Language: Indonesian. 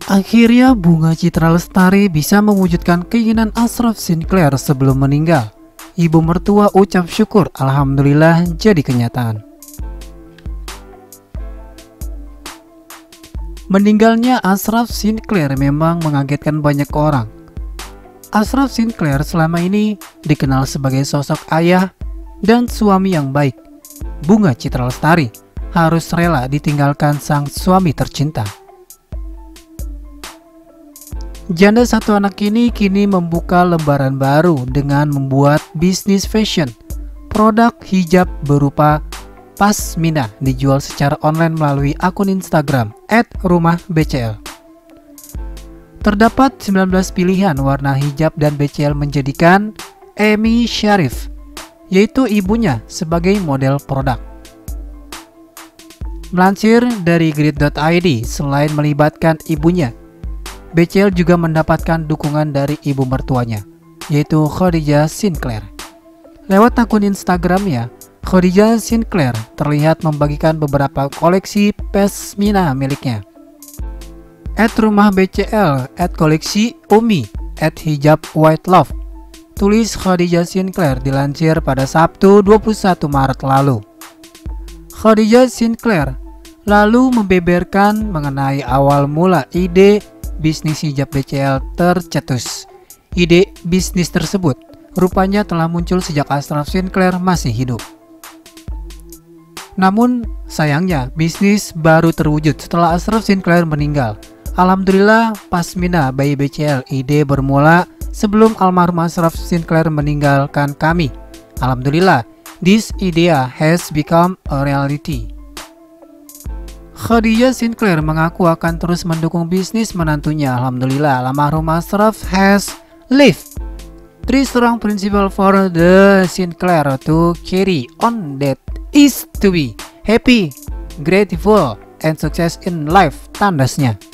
Akhirnya Bunga Citra Lestari bisa mewujudkan keinginan Ashraf Sinclair sebelum meninggal. Ibu mertua ucap syukur, alhamdulillah jadi kenyataan. Meninggalnya Ashraf Sinclair memang mengagetkan banyak orang. Ashraf Sinclair selama ini dikenal sebagai sosok ayah dan suami yang baik. Bunga Citra Lestari harus rela ditinggalkan sang suami tercinta. Janda satu anak ini kini membuka lembaran baru dengan membuat bisnis fashion. Produk hijab berupa pasmina dijual secara online melalui akun Instagram @rumahbcl. Terdapat 19 pilihan warna hijab dan BCL menjadikan Emi Syarif, yaitu ibunya, sebagai model produk. Melansir dari grid.id, selain melibatkan ibunya, BCL juga mendapatkan dukungan dari ibu mertuanya, yaitu Khadijah Sinclair. Lewat akun Instagramnya, Khadijah Sinclair terlihat membagikan beberapa koleksi pasmina miliknya. @rumahbcl, @koleksi Umi, @hijab white love. Tulis Khadijah Sinclair dilansir pada Sabtu 21 Maret lalu. Khadijah Sinclair lalu membeberkan mengenai awal mula ide bisnis hijab BCL tercetus. Ide bisnis tersebut rupanya telah muncul sejak Ashraf Sinclair masih hidup. Namun sayangnya bisnis baru terwujud setelah Ashraf Sinclair meninggal. Alhamdulillah pasmina by BCL ide bermula sebelum almarhum Ashraf Sinclair meninggalkan kami. Alhamdulillah, this idea has become a reality. Khadijah Sinclair mengaku akan terus mendukung bisnis menantunya. Alhamdulillah, almarhum Ashraf has left 3 strong principles for the Sinclair to carry on, that is to be happy, grateful, and success in life, tandasnya.